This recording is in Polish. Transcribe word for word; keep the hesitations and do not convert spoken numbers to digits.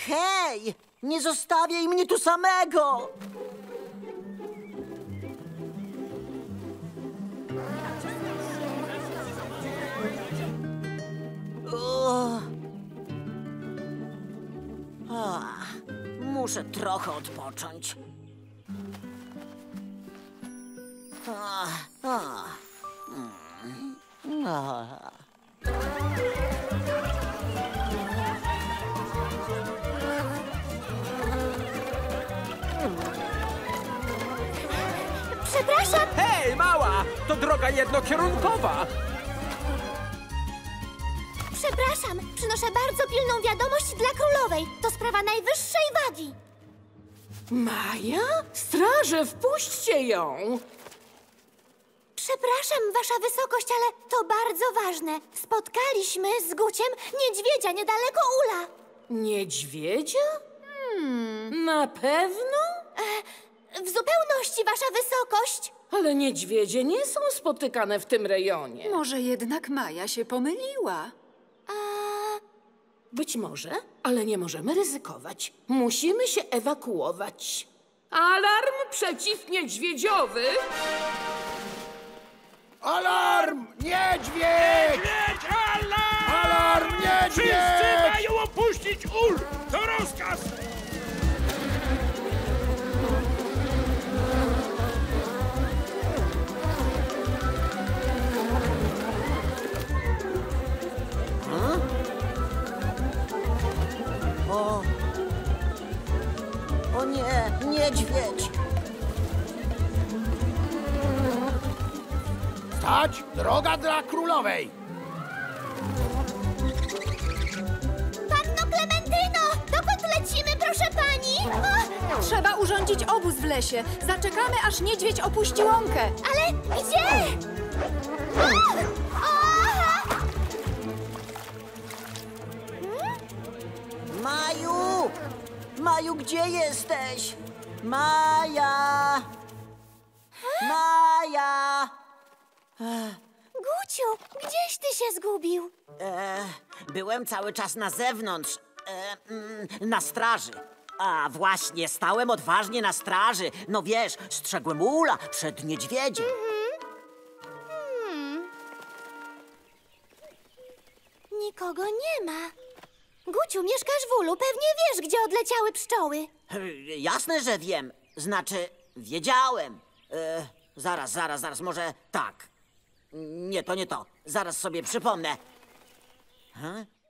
Hej! Nie zostawiaj mnie tu samego! O. Ach, muszę trochę odpocząć. Ach, ach. Mm. Ach. Przepraszam! Hej, mała! To droga jednokierunkowa! Przepraszam! Przynoszę bardzo pilną wiadomość dla królowej. To sprawa najwyższej wagi. Maja? Straże, wpuśćcie ją! Przepraszam, wasza wysokość, ale to bardzo ważne. Spotkaliśmy z Guciem niedźwiedzia niedaleko Ula. Niedźwiedzia? Hmm. Na pewno? W zupełności, wasza wysokość. Ale niedźwiedzie nie są spotykane w tym rejonie. Może jednak Maja się pomyliła. A... Być może, ale nie możemy ryzykować. Musimy się ewakuować. Alarm przeciwniedźwiedziowy! Alarm! Niedźwiedź! Niedźwiedź! Alarm! Alarm! Niedźwiedź! Wszyscy mają opuścić ul! To rozkaz! O. O nie, niedźwiedź! Stać! Droga dla królowej! Panno Klementyno! Dokąd lecimy, proszę pani? O, Trzeba urządzić obóz w lesie. Zaczekamy, aż niedźwiedź opuści łąkę. ale gdzie? O! O! Maju! Maju, gdzie jesteś? Maja! Maja! Guciu, gdzieś ty się zgubił? E, byłem cały czas na zewnątrz, e, mm, na straży. A właśnie, stałem odważnie na straży. No wiesz, strzegłem Ula przed niedźwiedziem. Hmm. Nikogo nie ma. Guciu, mieszkasz w Ulu, pewnie wiesz, gdzie odleciały pszczoły. E, Jasne, że wiem. Znaczy, wiedziałem. E, zaraz, zaraz, zaraz, może tak. Nie, to nie to. Zaraz sobie przypomnę. Ha?